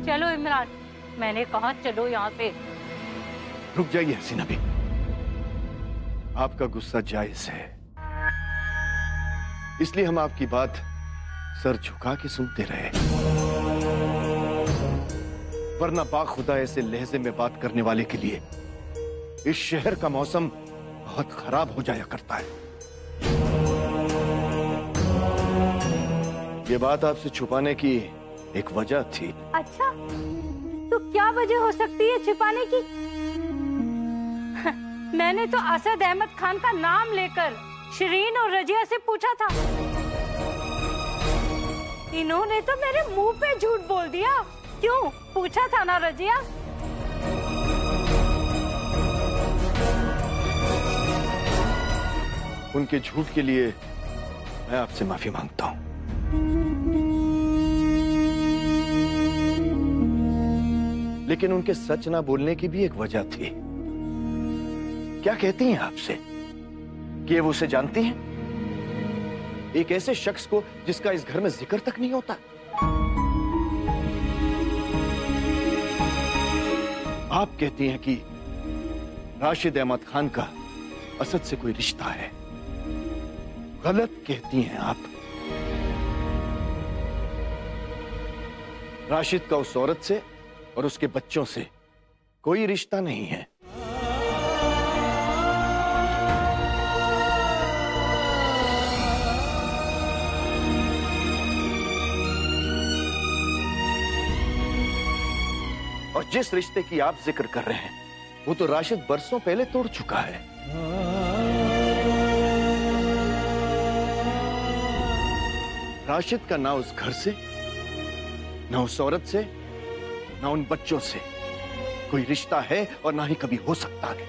चलो इमरान, मैंने कहा चलो यहाँ से। रुक जाइए हसीना भी, आपका गुस्सा जायज है, इसलिए हम आपकी बात सर झुका के सुनते रहे, वरना बाखुदा ऐसे लहजे में बात करने वाले के लिए इस शहर का मौसम बहुत खराब हो जाया करता है। ये बात आपसे छुपाने की एक वजह थी। अच्छा, तो क्या वजह हो सकती है छिपाने की? मैंने तो असद अहमद खान का नाम लेकर शरीन और रजिया से पूछा था, इन्होंने तो मेरे मुंह पे झूठ बोल दिया। क्यों, पूछा था ना रजिया? उनके झूठ के लिए मैं आपसे माफी मांगता हूं। लेकिन उनके सच ना बोलने की भी एक वजह थी। क्या कहती हैं आपसे कि वो उसे जानती हैं? एक ऐसे शख्स को जिसका इस घर में जिक्र तक नहीं होता। आप कहती हैं कि राशिद अहमद खान का असद से कोई रिश्ता है। गलत कहती हैं आप। राशिद का उस औरत से और उसके बच्चों से कोई रिश्ता नहीं है। और जिस रिश्ते की आप जिक्र कर रहे हैं, वो तो राशिद बरसों पहले तोड़ चुका है। राशिद का ना उस घर से, ना उस औरत से, ना उन बच्चों से कोई रिश्ता है और ना ही कभी हो सकता है।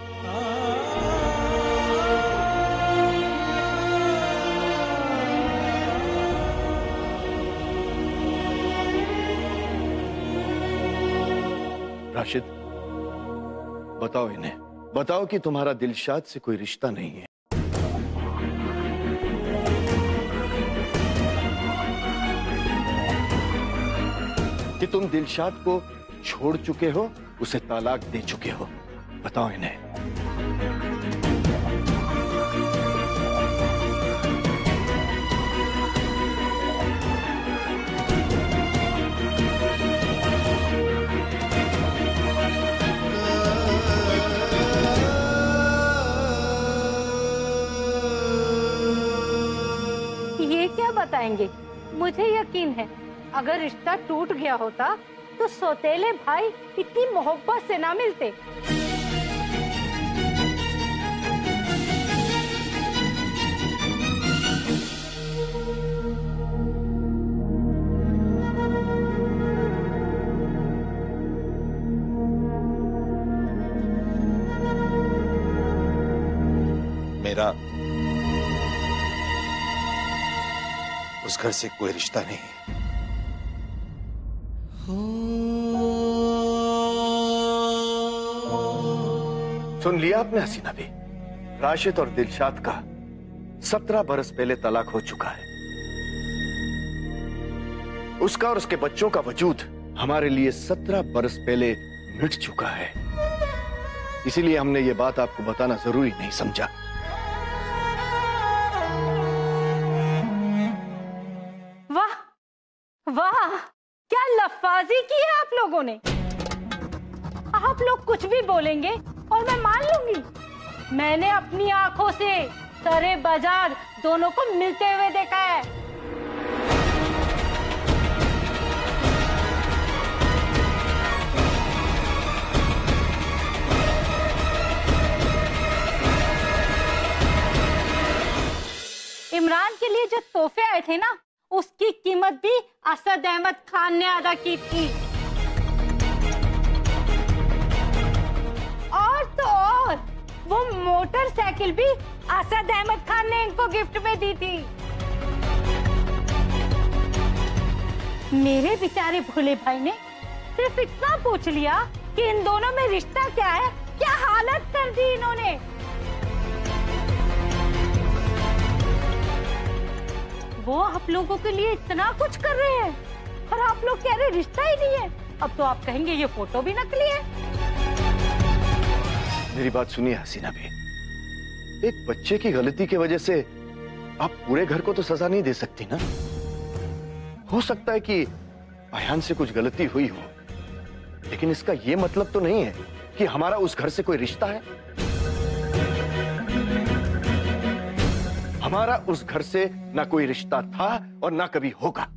राशिद, बताओ इन्हें, बताओ कि तुम्हारा दिलशाद से कोई रिश्ता नहीं है। कि तुम दिलशाद को छोड़ चुके हो, उसे तलाक दे चुके हो। बताओ इन्हें। ये क्या बताएंगे? मुझे यकीन है अगर रिश्ता टूट गया होता तो सौतेले भाई इतनी मोहब्बत से ना मिलते। मेरा उस घर से कोई रिश्ता नहीं है। सुन लिया आपने हसीना भी, राशिद और दिलशाद का 17 बरस पहले तलाक हो चुका है। उसका और उसके बच्चों का वजूद हमारे लिए 17 बरस पहले मिट चुका है। इसीलिए हमने ये बात आपको बताना जरूरी नहीं समझा। वाह वाह, क्या लफ्फाजी की है आप लोगों ने। आप लोग कुछ भी बोलेंगे और मैं मान लूंगी। मैंने अपनी आंखों से सरे बाजार दोनों को मिलते हुए देखा है। इमरान के लिए जो तोहफे आए थे ना, उसकी कीमत भी असद अहमद खान ने अदा की थी। और तो और वो मोटरसाइकिल भी असद अहमद खान ने इनको गिफ्ट में दी थी। मेरे बेचारे भोले भाई ने सिर्फ इतना पूछ लिया कि इन दोनों में रिश्ता क्या है, क्या हालत कर दी इन्होंने। वो आप लोगों के लिए इतना कुछ कर रहे हैं और आप लोग कह रहे रिश्ता ही नहीं है। अब तो आप कहेंगे ये फोटो भी नकली है। मेरी बात सुनिए हसीना भी, एक बच्चे की गलती की वजह से आप पूरे घर को तो सजा नहीं दे सकती ना। हो सकता है कि अयान से कुछ गलती हुई हो, लेकिन इसका यह मतलब तो नहीं है कि हमारा उस घर से कोई रिश्ता है। हमारा उस घर से ना कोई रिश्ता था और ना कभी होगा।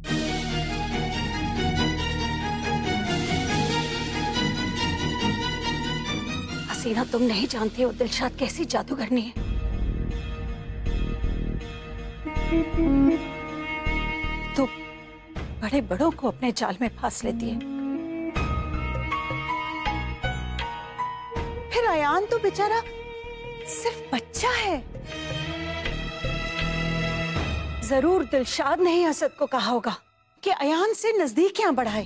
हसीना, तुम नहीं जानती हो दिलशाद कैसी जादूगरनी है। तो बड़े बड़ों को अपने जाल में फांस लेती है। फिर अयान तो बेचारा सिर्फ बच्चा है। जरूर दिलशाद ने ही असद को कहा होगा कि अयान से नजदीकियां बढ़ाए,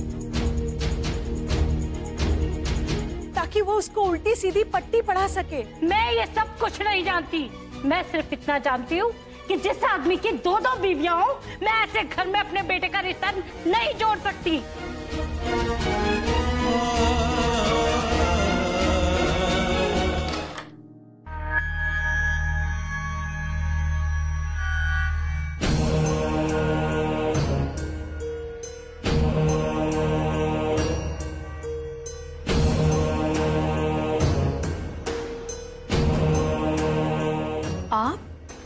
ताकि वो उसको उल्टी सीधी पट्टी पढ़ा सके। मैं ये सब कुछ नहीं जानती। मैं सिर्फ इतना जानती हूँ कि जिस आदमी की 2-2 बीवियां हो, मैं ऐसे घर में अपने बेटे का रिश्ता नहीं जोड़ सकती। आप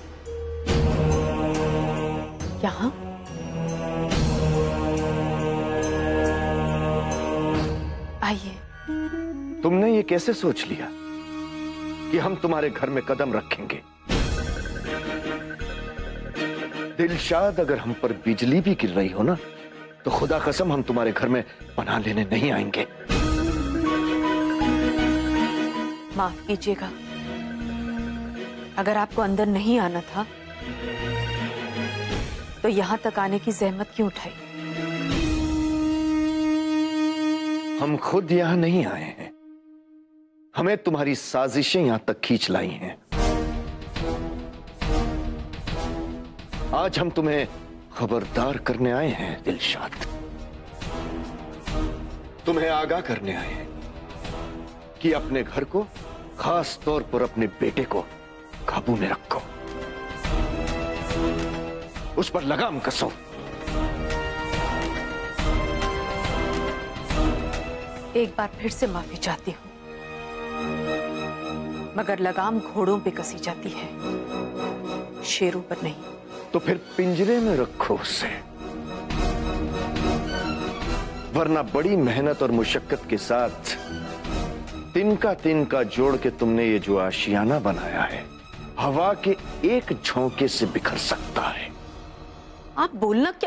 यहाँ? आइए। तुमने ये कैसे सोच लिया कि हम तुम्हारे घर में कदम रखेंगे? दिलशाद, अगर हम पर बिजली भी गिर रही हो ना, तो खुदा कसम हम तुम्हारे घर में पनाह लेने नहीं आएंगे। माफ कीजिएगा, अगर आपको अंदर नहीं आना था तो यहां तक आने की जहमत क्यों उठाई? हम खुद यहां नहीं आए हैं, हमें तुम्हारी साजिशें यहां तक खींच लाई हैं। आज हम तुम्हें खबरदार करने आए हैं दिलशाद, तुम्हें आगाह करने आए हैं कि अपने घर को, खास तौर पर अपने बेटे को काबू में रखो, उस पर लगाम कसो। एक बार फिर से माफी चाहती हूं, मगर लगाम घोड़ों पे कसी जाती है, शेरों पर नहीं। तो फिर पिंजरे में रखो उसे, वरना बड़ी मेहनत और मुशक्कत के साथ तिनका तिनका जोड़ के तुमने ये जो आशियाना बनाया है, हवा के एक झोंके से बिखर सकता है। आप बोलना क्या?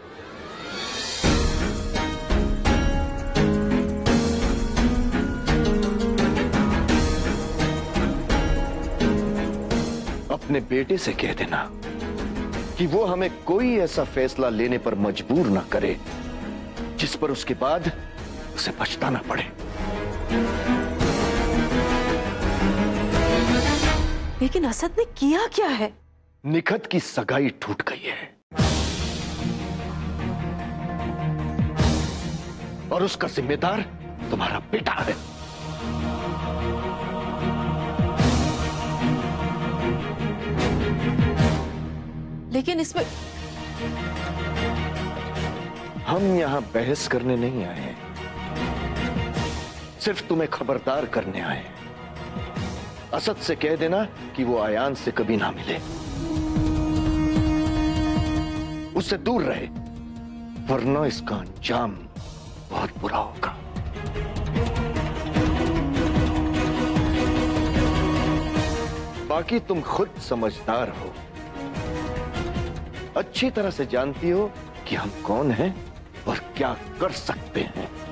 अपने बेटे से कह देना कि वो हमें कोई ऐसा फैसला लेने पर मजबूर ना करे जिस पर उसके बाद उसे पछताना पड़े। लेकिन असद ने किया क्या है? निखत की सगाई टूट गई है और उसका जिम्मेदार तुम्हारा बेटा है। लेकिन इसमें हम यहां बहस करने नहीं आए हैं, सिर्फ तुम्हें खबरदार करने आए हैं। असद से कह देना कि वो अयान से कभी ना मिले, उससे दूर रहे, वरना इसका अंजाम बहुत बुरा होगा। बाकी तुम खुद समझदार हो, अच्छी तरह से जानती हो कि हम कौन हैं और क्या कर सकते हैं।